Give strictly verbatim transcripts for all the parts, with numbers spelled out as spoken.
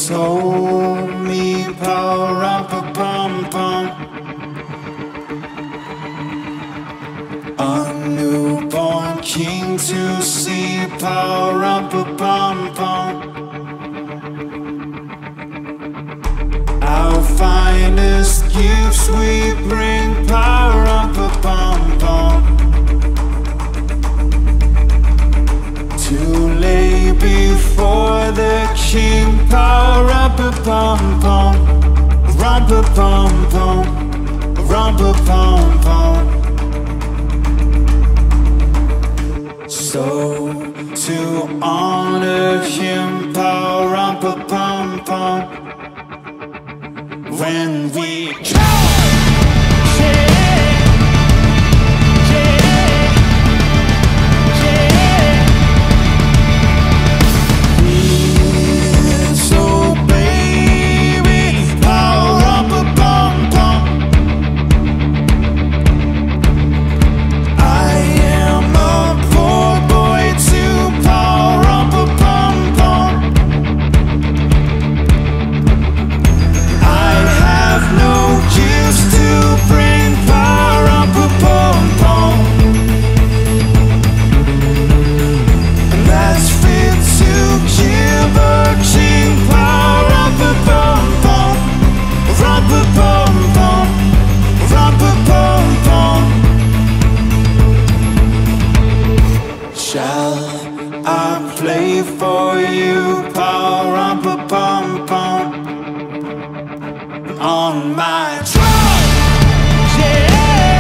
told me, power up a pum pum. A newborn king to see, power up a pum pum. Our finest gifts we bring, power up a pum pum. To lay before the king, power up a pum pum. Rump a pum pum, rump a pum pum. So to honor him, power up a pum pum. When we play for you, power up a pum pum on my drum. Yeah,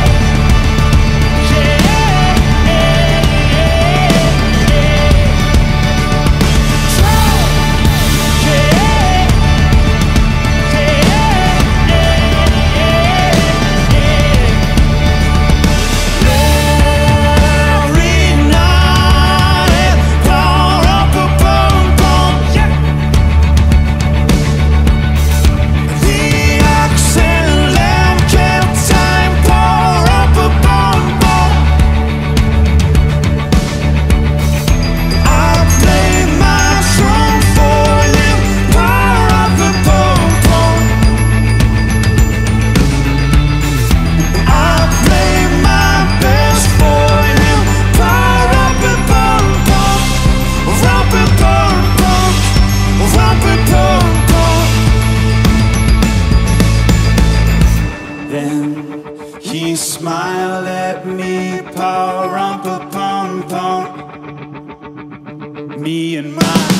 yeah, yeah, yeah. Drum. Yeah, yeah, yeah, yeah. Every night, power up a pum pum. Yeah. The accent lamp kept time, power up a pum pum. I play my song for you, power up a pum pum. I play my best for you, power up a pum pum. Rump a pum pum, rump a pum pum. Then he smiled at me, power up a pum pum. Me and my